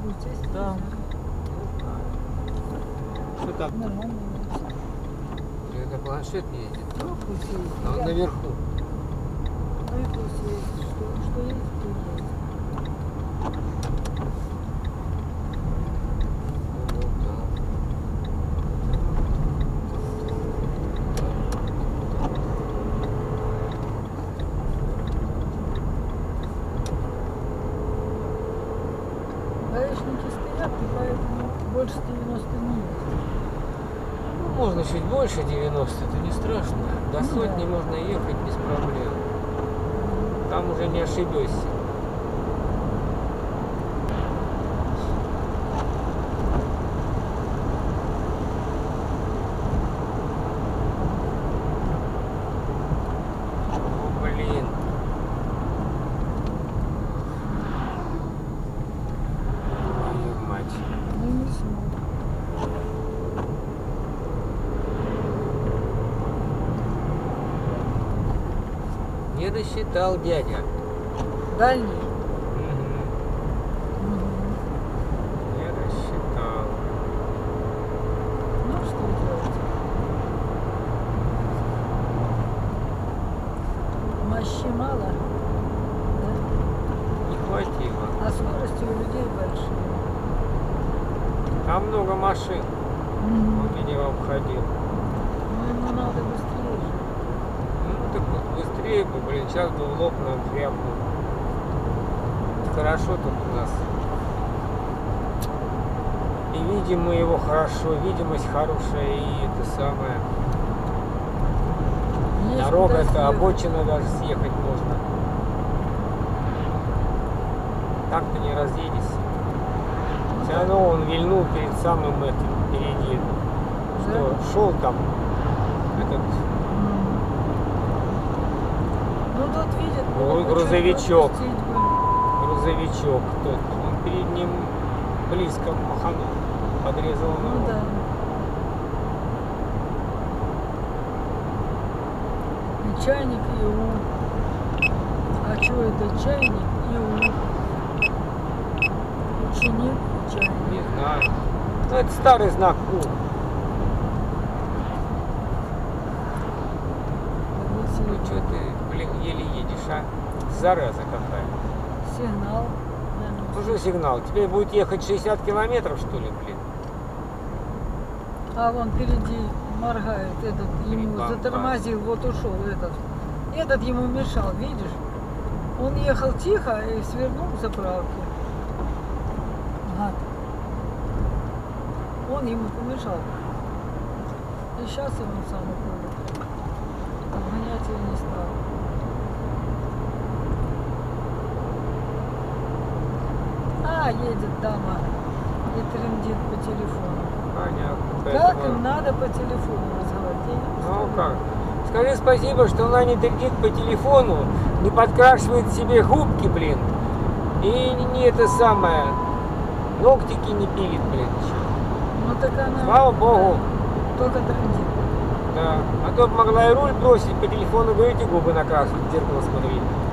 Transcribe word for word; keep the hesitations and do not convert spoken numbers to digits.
будет сесть? Да. Что там? Нормально. Это планшет ездит. Ну, пусть ездит. А он Я- наверху. Ну и пусть ездит. Что, что ездит, то ездит. Вот так. Гаишники стоят, и поэтому больше девяноста не ездят. Ну, можно чуть больше девяноста, это не страшно. До Ну сотни да. можно ехать без проблем. Там уже не ошибешься. О, блин. Твою мать. Ну не смог. Не рассчитал дядя. Дальний. Мгм. Мгм. Не рассчитал. Ну что делать? Мощи мало, да? Не хватило. А скорости у людей большие. Там много машин. Он меня обходил. Ну ему надо быстрее же. Ну так вот, быстрее бы, блин, сейчас бы в лоб нам хряпнул. Хорошо тут у нас. И видим мы его хорошо, видимость хорошая, и это самое. Есть Дорога куда это, съехать. обочина даже съехать можно. Так-то не разъедешься. Все равно он вильнул перед самым этим, впереди. Что шел там этот М. Ну тут видит. Ой, плохо, грузовичок. чё пропустить бы. грузовичок тот. Он перед ним близко маханул, подрезал Ну его. да. И чайник, и у. А что это чайник и у? Ученик и чайник. Не знаю. Ну, это старый знак У. Ну что ты, блин, еле едешь, а? Зараза какая. Сигнал. наверное. Ну что сигнал? Тебе будет ехать шестьдесят километров, что ли, блин? А вон впереди моргает этот, ему Бам-бам. затормозил, вот ушел этот. Этот ему мешал, видишь? Он ехал тихо и свернул с заправки. Гад. Он ему помешал. И сейчас он сам уходит. Обгонять его не стал. А, едет дама и трындит по телефону. Понятно. Как Поэтому- им надо по телефону разговаривать? Я не Ну представляю. как? Скажи спасибо, что она не трындит по телефону, не подкрашивает себе губки, блин. И не это самое, ногтики не пилит, блин, еще. Ну так она... Слава богу. Только трындит. Да. А то б могла и руль бросить по телефону, говорить, и губы накрасить, в зеркало смотреть.